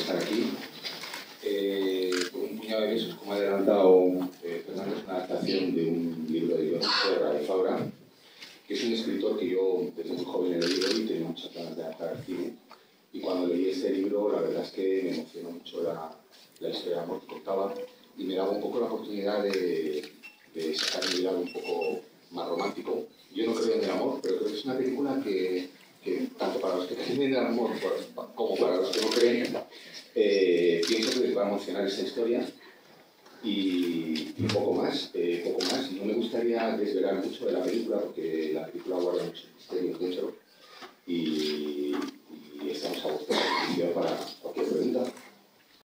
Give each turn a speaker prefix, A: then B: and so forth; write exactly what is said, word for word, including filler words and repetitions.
A: estar aquí. Eh, por un puñado de besos, como ha adelantado eh, Fernando, es una adaptación de un libro de John Serra y Fabra, que es un escritor que yo desde muy joven he leído y tenía muchas ganas de adaptar al cine. Y cuando leí este libro, la verdad es que me emocionó mucho la, la historia de amor que contaba y me daba un poco la oportunidad de, de sacar mi lado un poco más romántico. Yo no creo en el amor, pero creo que es una película que, que tanto para los que creen en el amor como para los que no creen, eh, pienso que les va a emocionar esta historia. Y, y poco más, eh, poco más. No me gustaría desvelar mucho de la película porque la película guarda muchos misterios dentro.